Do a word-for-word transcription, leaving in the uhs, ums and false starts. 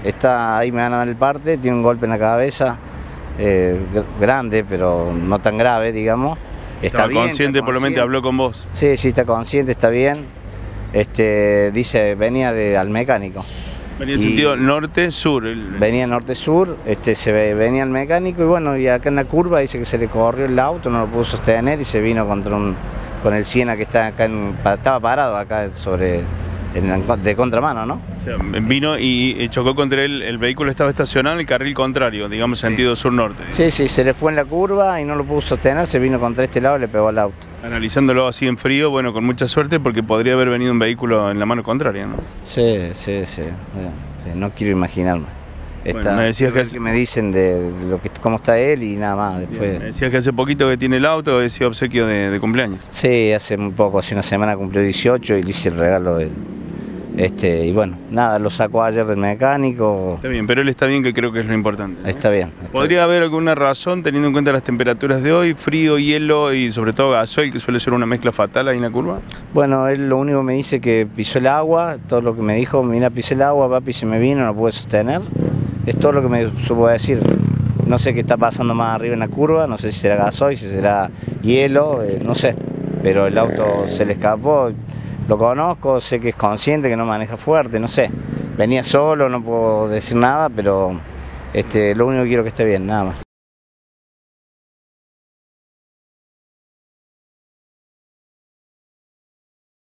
está ahí, me van a dar el parte, tiene un golpe en la cabeza, eh, grande, pero no tan grave, digamos. Está Estaba bien, consciente, está por lo menos consciente. habló con vos. Sí, sí, está consciente, está bien. Este, dice, venía de, al mecánico. Venía en Y sentido norte-sur. El... Venía norte-sur, este, se ve, venía al mecánico y bueno, y acá en la curva dice que se le corrió el auto, no lo pudo sostener y se vino contra un, con el Siena que está acá, en, estaba parado acá sobre, en, de contramano, ¿no? O sea, vino y chocó contra él, el vehículo estaba estacionado en el carril contrario, digamos Sí. sentido sur-norte. Sí, sí, se le fue en la curva y no lo pudo sostener, se vino contra este lado y le pegó al auto. Analizándolo así en frío, bueno, con mucha suerte porque podría haber venido un vehículo en la mano contraria, ¿no? Sí, sí, sí, sí, no quiero imaginarme. Está, Bueno, me decías que, hace... que me dicen de lo que cómo está él y nada más después. Bien, me decías que hace poquito que tiene el auto, decía obsequio de, de cumpleaños. Sí, hace muy poco, hace una semana cumplió dieciocho y le hice el regalo de, este y bueno, nada, lo sacó ayer del mecánico. Está bien, pero él está bien, que creo que es lo importante, ¿no? Está bien. Está ¿Podría bien. haber alguna razón teniendo en cuenta las temperaturas de hoy, frío, hielo y sobre todo gasoil, que suele ser una mezcla fatal ahí en la curva? Bueno, él lo único que me dice que pisó el agua, todo lo que me dijo, mira, pisé el agua, papi, se me vino, no pude sostener. Es todo lo que me supo decir. No sé qué está pasando más arriba en la curva, no sé si será gasoil, si será hielo, eh, no sé. Pero el auto se le escapó, lo conozco, sé que es consciente, que no maneja fuerte, no sé. Venía solo, no puedo decir nada, pero este, lo único que quiero es que esté bien, nada más.